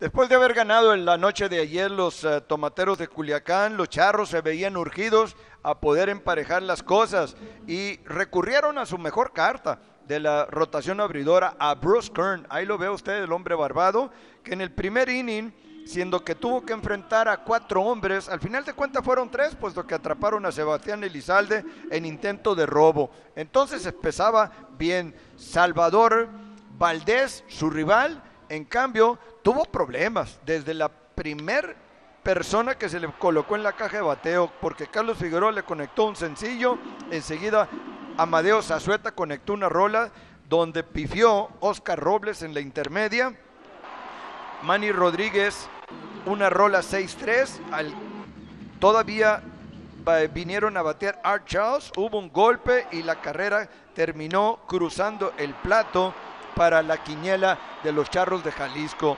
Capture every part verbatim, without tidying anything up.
Después de haber ganado en la noche de ayer los uh, tomateros de Culiacán, los charros se veían urgidos a poder emparejar las cosas y recurrieron a su mejor carta de la rotación abridora, a Bruce Kern. Ahí lo ve usted, el hombre barbado, que en el primer inning, siendo que tuvo que enfrentar a cuatro hombres, al final de cuentas fueron tres, puesto que atraparon a Sebastián Elizalde en intento de robo. Entonces empezaba bien. Salvador Valdés, su rival, en cambio, tuvo problemas desde la primer persona que se le colocó en la caja de bateo, porque Carlos Figueroa le conectó un sencillo, enseguida Amadeo Zazueta conectó una rola donde pifió Oscar Robles en la intermedia, Manny Rodríguez una rola seis tres, al, todavía vinieron a batear Art Charles, hubo un golpe y la carrera terminó cruzando el plato para la quiniela de los Charros de Jalisco.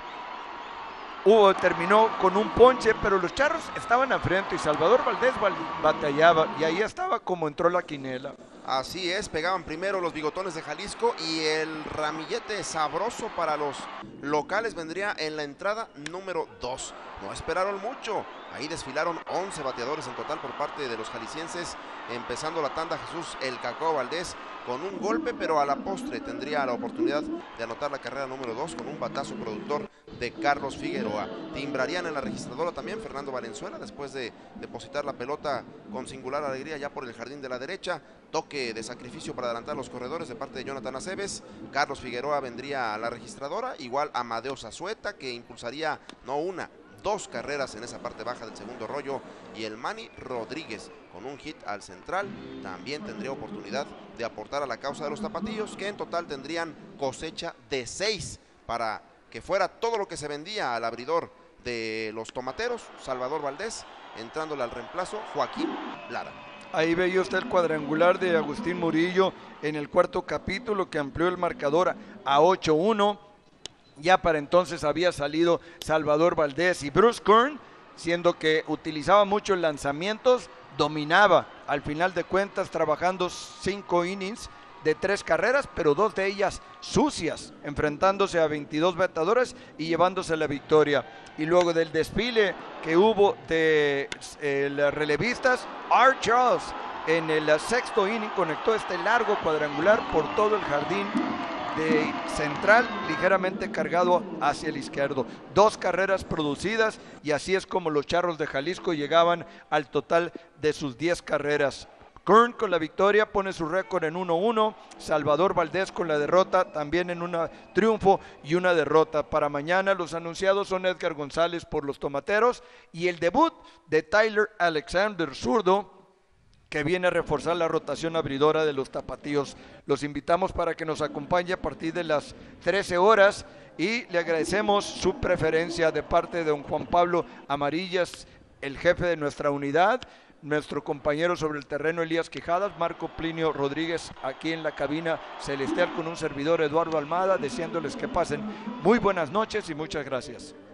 Hubo, terminó con un ponche, pero los Charros estaban al frente y Salvador Valdés batallaba, y ahí estaba como entró la quiniela. Así es, pegaban primero los bigotones de Jalisco y el ramillete sabroso para los locales vendría en la entrada número dos. No esperaron mucho, ahí desfilaron once bateadores en total por parte de los jaliscienses, empezando la tanda Jesús El Cacao Valdés con un golpe, pero a la postre tendría la oportunidad de anotar la carrera número dos con un batazo productor de Carlos Figueroa. Timbrarían en la registradora también Fernando Valenzuela después de depositar la pelota con singular alegría ya por el jardín de la derecha. Toque de sacrificio para adelantar los corredores de parte de Jonathan Aceves. Carlos Figueroa vendría a la registradora, igual Amadeo Zazueta, que impulsaría no una, dos carreras en esa parte baja del segundo rollo, y el Manny Rodríguez con un hit al central también tendría oportunidad de aportar a la causa de los tapatíos, que en total tendrían cosecha de seis para que fuera todo lo que se vendía al abridor de los tomateros, Salvador Valdés, entrándole al reemplazo Joaquín Lara. Ahí veía usted el cuadrangular de Agustín Murillo en el cuarto capítulo, que amplió el marcador a ocho uno. Ya para entonces había salido Salvador Valdés, y Bruce Kern, siendo que utilizaba muchos lanzamientos, dominaba al final de cuentas, trabajando cinco innings de tres carreras, pero dos de ellas sucias, enfrentándose a veintidós bateadores y llevándose la victoria. Y luego del desfile que hubo de eh, las relevistas, Art Charles en el sexto inning conectó este largo cuadrangular por todo el jardín de central, ligeramente cargado hacia el izquierdo. Dos carreras producidas, y así es como los Charros de Jalisco llegaban al total de sus diez carreras. Kern con la victoria pone su récord en uno uno, Salvador Valdés con la derrota también en un triunfo y una derrota. Para mañana los anunciados son Edgar González por los Tomateros y el debut de Tyler Alexander, zurdo, que viene a reforzar la rotación abridora de los tapatíos. Los invitamos para que nos acompañe a partir de las trece horas y le agradecemos su preferencia de parte de don Juan Pablo Amarillas, el jefe de nuestra unidad, nuestro compañero sobre el terreno Elías Quijadas, Marco Plinio Rodríguez aquí en la cabina celestial con un servidor Eduardo Almada, deseándoles que pasen muy buenas noches y muchas gracias.